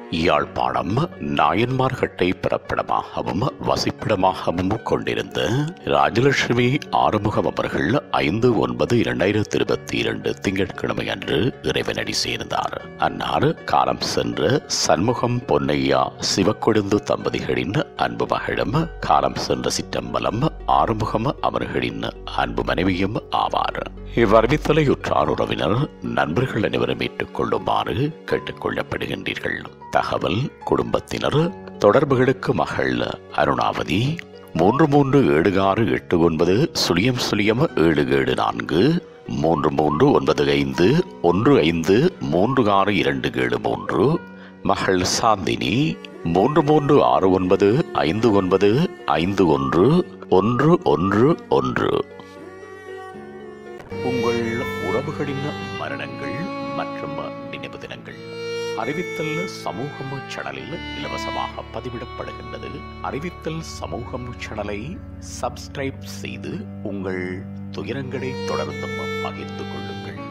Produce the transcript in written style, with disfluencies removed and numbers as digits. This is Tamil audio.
யாழ்ப்பாணம் நாயன்மார்கட்டை பிறப்பிடமாகவும் வசிப்பிடமாகவும் கொண்டிருந்த ராஜலட்சுமி ஆறுமுகம் அவர்கள் 5/9/2022 திங்கட்கிழமை அன்று இறைவனடி சேர்ந்தார். அன்னார் காலம் சென்ற சண்முகம் பொன்னையா சிவக்கொழுந்து தம்பதிகளின் அன்பு மகளும் காலம் சென்ற சிற்றம்பலம் ஆறுமுகம் அவர்களின் அன்பு மனைவியும் ஆவார். இவ்வறிவித்தலையுற்றார் உறவினர் நண்பர்கள் அனைவரும் ஏற்றுக்கொள்ளுமாறு கேட்டுக் கொள்ளப்படுகின்றீர்கள். தகவல் குடும்பத்தினர் தொடர்புகளுக்கு மகள் அருணாவதி 337689 3394 3395153627 மகள் சாந்தினி 336959511111. உங்கள் உறவுகளின் மரணங்கள் மற்றும் நினைவு தினங்கள் அறிவித்தல் சமூகம் சேனலில் இலவசமாக பதிவிடப்படுகின்றது. அறிவித்தல் சமூகம் சேனலை சப்ஸ்கிரைப் செய்து உங்கள் துயரங்களை தொடர்ந்தும் பகிர்ந்து கொள்ளுங்கள்.